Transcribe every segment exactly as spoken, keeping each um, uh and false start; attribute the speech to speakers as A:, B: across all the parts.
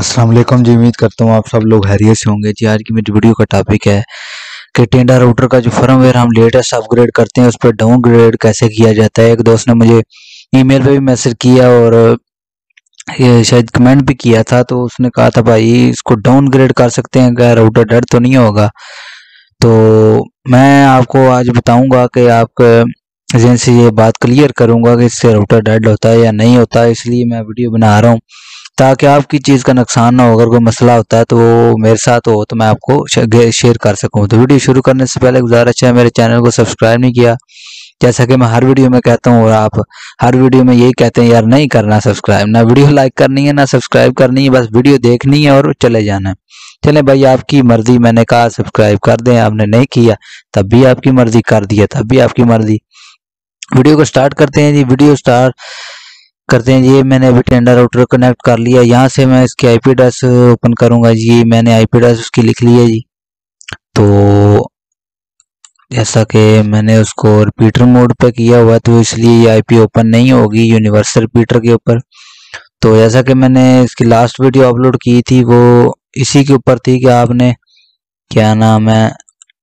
A: अस्सलाम वालेकुम जी। उम्मीद करता हूँ आप सब लोग खैरियत से होंगे जी। आज की मेरी वीडियो का टॉपिक है कि टेंडा राउटर का जो फर्मवेयर हम लेटेस्ट अपग्रेड करते हैं उस पर डाउनग्रेड कैसे किया जाता है। एक दोस्त ने मुझे ईमेल पे भी मैसेज किया और ये शायद कमेंट भी किया था, तो उसने कहा था भाई इसको डाउनग्रेड कर सकते हैं क्या, राउटर डेड तो नहीं होगा। तो मैं आपको आज बताऊंगा कि आप एजेंसी ये बात क्लियर करूंगा कि इससे राउटर डेड होता है या नहीं होता है। इसलिए मैं वीडियो बना रहा हूँ ताकि आपकी चीज़ का नुकसान ना हो। अगर कोई मसला होता है तो वो मेरे साथ हो तो मैं आपको शेयर कर सकूं। तो वीडियो शुरू करने से पहले गुजारिश है, मेरे चैनल को सब्सक्राइब नहीं किया, जैसा कि मैं हर वीडियो में कहता हूँ और आप हर वीडियो में यही कहते हैं यार नहीं करना सब्सक्राइब, ना वीडियो लाइक करनी है ना सब्सक्राइब करनी है, बस वीडियो देखनी है और चले जाना है। चले भाई आपकी मर्जी, मैंने कहा सब्सक्राइब कर दें, आपने नहीं किया तब भी आपकी मर्जी, कर दिया तब भी आपकी मर्जी। वीडियो को स्टार्ट करते हैं जी। वीडियो स्टार्ट करते हैं जी। मैंने अभी टेंडा राउटर कनेक्ट कर लिया। यहाँ से मैं इसकी आईपी एड्रेस ओपन करूंगा जी। मैंने आईपी एड्रेस उसकी लिख ली है जी। तो जैसा कि मैंने उसको रिपीटर मोड पे किया हुआ तो इसलिए ये आईपी ओपन नहीं होगी यूनिवर्सल रिपीटर के ऊपर। तो जैसा कि मैंने इसकी लास्ट वीडियो अपलोड की थी वो इसी के ऊपर थी कि आपने क्या नाम है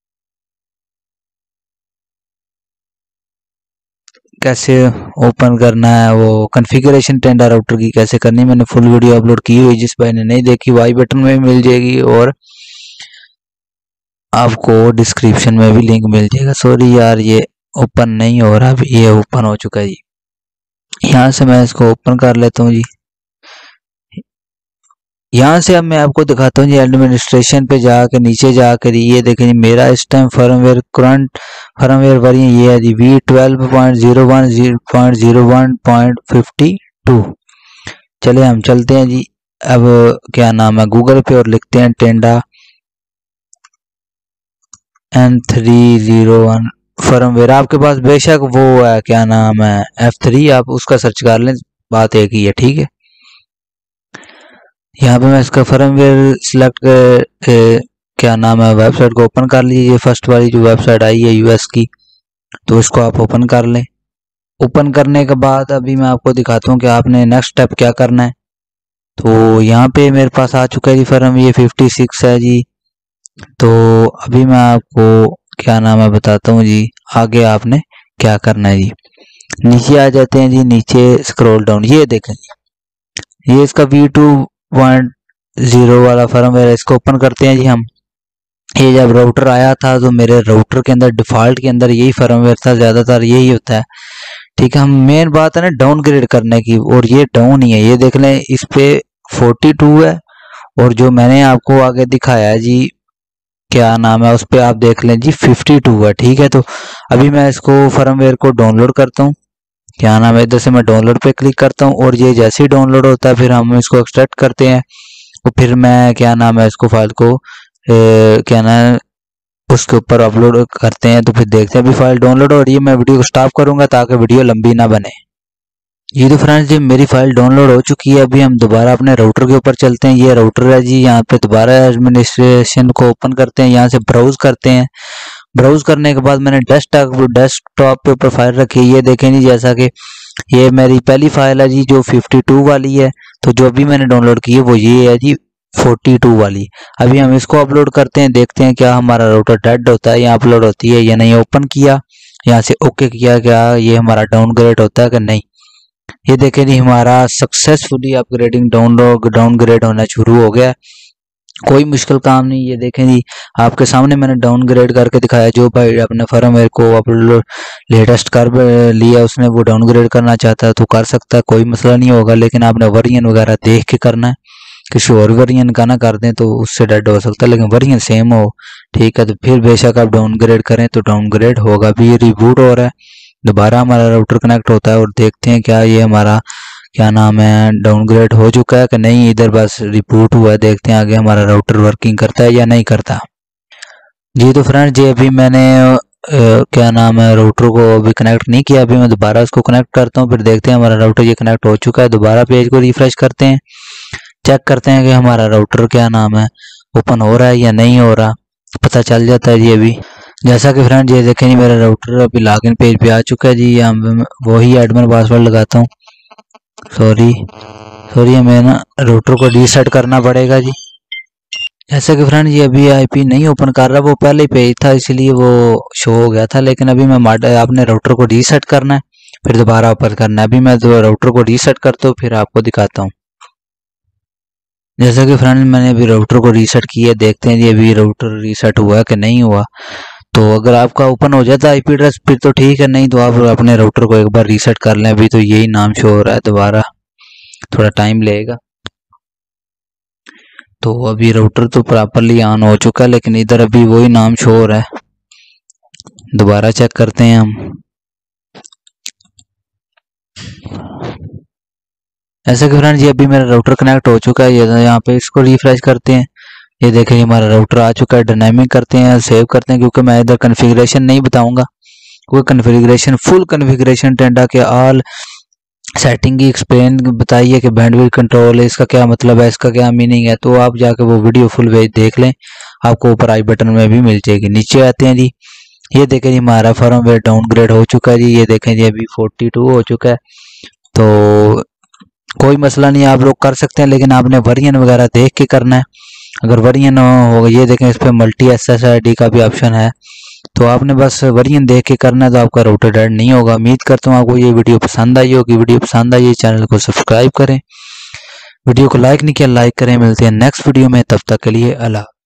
A: कैसे ओपन करना है, वो कॉन्फ़िगरेशन टेंडा राउटर की कैसे करनी, मैंने फुल वीडियो अपलोड की हुई। जिस भाई ने नहीं देखी वो आई बटन में मिल जाएगी और आपको डिस्क्रिप्शन में भी लिंक मिल जाएगा। सॉरी यार ये ओपन नहीं हो रहा, अभी ये ओपन हो चुका है जी। यहाँ से मैं इसको ओपन कर लेता हूँ जी। यहाँ से अब मैं आपको दिखाता हूँ जी एडमिनिस्ट्रेशन पे जाकर नीचे जाकर ये देखें जी मेरा इस time firmware current firmware version ये है जी V twelve point zero one point zero one point fifty two. चले हम चलते हैं जी। अब क्या नाम है गूगल पे और लिखते हैं Tenda N three zero one firmware. आपके पास बेशक वो है क्या नाम है एफ थ्री, आप उसका सर्च कर लें, बात एक ही है, ठीक है। यहाँ पे मैं इसका फर्मवेयर सिलेक्ट कर क्या नाम है वेबसाइट को ओपन कर लीजिए। फर्स्ट वाली जो वेबसाइट आई है यूएस की, तो इसको आप ओपन कर लें। ओपन करने के बाद अभी मैं आपको दिखाता हूँ कि आपने नेक्स्ट स्टेप क्या करना है। तो यहाँ पे मेरे पास आ चुका है जी फर्म, ये फिफ्टी सिक्स है जी। तो अभी मैं आपको क्या नाम है बताता हूँ जी आगे आपने क्या करना है जी। नीचे आ जाते हैं जी, नीचे स्क्रॉल डाउन, ये देखें ये इसका वी टू पॉइंट जीरो वाला फर्मवेयर, इसको ओपन करते हैं जी हम। ये जब राउटर आया था तो मेरे राउटर के अंदर डिफॉल्ट के अंदर यही फर्मवेयर था, ज्यादातर यही होता है, ठीक है। हम मेन बात है ना डाउनग्रेड करने की, और ये डाउन ही है, ये देख लें इस पे फोर्टी टू है और जो मैंने आपको आगे दिखाया है जी क्या नाम है उस पे आप देख लें जी फिफ्टी टू है, ठीक है। तो अभी मैं इसको फर्मवेयर को डाउनलोड करता हूँ, क्या नाम है इधर से मैं डाउनलोड पे क्लिक करता हूँ और ये जैसे ही डाउनलोड होता है फिर हम इसको एक्सट्रैक्ट करते हैं और फिर मैं क्या नाम है इसको फाइल को ए, क्या नाम है उसके ऊपर अपलोड करते हैं। तो फिर देखते हैं अभी फाइल डाउनलोड हो रही है। मैं वीडियो को स्टॉप करूंगा ताकि वीडियो लंबी ना बने। ये तो फ्रेंड्स जी मेरी फाइल डाउनलोड हो चुकी है। अभी हम दोबारा अपने राउटर के ऊपर चलते हैं। ये राउटर है जी, यहाँ पे दोबारा एडमिनिस्ट्रेशन को ओपन करते हैं, यहाँ से ब्राउज करते हैं। ब्राउज करने के बाद मैंने डेस्कटॉप डेस्कटॉप पे ऊपर फाइल रखी है, ये देखें जी जैसा कि ये मेरी पहली फाइल है जी जो फिफ्टी टू वाली है। तो जो अभी मैंने डाउनलोड की है वो ये है जी फोर्टी टू वाली। अभी हम इसको अपलोड करते हैं, देखते हैं क्या हमारा राउटर डेड होता है या अपलोड होती है या नहीं। ओपन किया, यहाँ से ओके किया, क्या ये हमारा डाउनग्रेड होता है कि नहीं। ये देखें जी हमारा सक्सेसफुली अपग्रेडिंग डाउनलोड डाउनग्रेड होना शुरू हो गया, कोई मुश्किल काम नहीं। ये देखें जी आपके सामने मैंने डाउनग्रेड करके दिखाया। जो भाई अपने फर्मवेयर को अपलोड लेटेस्ट कर लिया उसने वो डाउनग्रेड करना चाहता है तो कर सकता है, कोई मसला नहीं होगा। लेकिन आपने वर्जन वगैरह देख के करना है, किसी और वर्जन का ना कर दें तो उससे डेड हो सकता है, लेकिन वर्जन सेम हो, ठीक है। तो फिर बेशक आप डाउनग्रेड करें तो डाउनग्रेड होगा। अभी ये रिबूट हो रहा है, दोबारा हमारा राउटर कनेक्ट होता है और देखते हैं क्या ये हमारा क्या नाम है डाउनग्रेड हो चुका है कि नहीं। इधर बस रिपोर्ट हुआ है, देखते हैं आगे हमारा राउटर वर्किंग करता है या नहीं करता जी। तो फ्रेंड जी अभी मैंने आ, क्या नाम है राउटर को अभी कनेक्ट नहीं किया, अभी मैं दोबारा उसको कनेक्ट करता हूँ, फिर देखते हैं हमारा राउटर ये कनेक्ट हो चुका है। दोबारा पेज को रिफ्रेश करते हैं, चेक करते हैं कि हमारा राउटर क्या नाम है ओपन हो रहा है या नहीं हो रहा, पता चल जाता है जी। अभी जैसा कि फ्रेंड ये देखें जी मेरा राउटर अभी लॉगिन पेज पे आ चुका है जी। यहाँ वही एडमिन पासवर्ड लगाता हूँ सॉरी सॉरी हमें ना राउटर को रीसेट करना पड़ेगा जी। जैसे कि फ्रेंड ये अभी आईपी नहीं ओपन कर रहा, वो पहले ही पेज था इसलिए वो शो हो गया था, लेकिन अभी मैं आपने राउटर को रीसेट करना है फिर दोबारा ओपन करना है। अभी मैं तो राउटर को रीसेट करता हूँ फिर आपको दिखाता हूँ। जैसा कि फ्रेंड मैंने अभी राउटर को रीसेट किया, देखते हैं जी अभी राउटर रीसेट हुआ कि नहीं हुआ। तो अगर आपका ओपन हो जाता है आईपी एड्रेस फिर तो ठीक है, नहीं तो आप अपने राउटर को एक बार रीसेट कर लें। अभी तो यही नाम शो हो रहा है, दोबारा थोड़ा टाइम लगेगा। तो अभी राउटर तो प्रॉपरली ऑन हो चुका है, लेकिन इधर अभी वही नाम शो हो रहा है। दोबारा चेक करते हैं हम। ऐसा कि फ्रेंड ये अभी मेरा राउटर कनेक्ट हो चुका है, ये यहाँ पे इसको रिफ्रेश करते हैं। ये देखें हमारा राउटर आ चुका है। डायनामिक करते हैं, सेव करते हैं, क्योंकि मैं इधर कन्फिग्रेशन नहीं बताऊंगा, क्योंकि कन्फिग्रेशन फुल कन्फिग्रेशन टेंडा के ऑल सेटिंग की एक्सप्लेन बताइए कि बैंडविड्थ कंट्रोल है, इसका क्या मतलब है, इसका क्या मीनिंग है। तो आप जाके वो वीडियो फुल देख लें, आपको ऊपर आई बटन में भी मिल जाएगी। नीचे आते हैं जी, ये देखें जी हमारा फर्मवेयर डाउनग्रेड हो चुका है जी। ये देखें जी अभी फोर्टी टू हो चुका है। तो कोई मसला नहीं, आप लोग कर सकते हैं, लेकिन आपने वर्जन वगैरह देख के करना है। अगर वर्जन होगा, ये देखें इस पर multi S S I D का भी ऑप्शन है, तो आपने बस वर्जन देख के करना है, तो आपका राउटर डेड नहीं होगा। उम्मीद करता हूँ आपको ये वीडियो पसंद आई होगी। वीडियो पसंद आई, चैनल को सब्सक्राइब करें, वीडियो को लाइक नहीं किया लाइक करें। मिलते हैं नेक्स्ट वीडियो में, तब तक के लिए अल्लाह।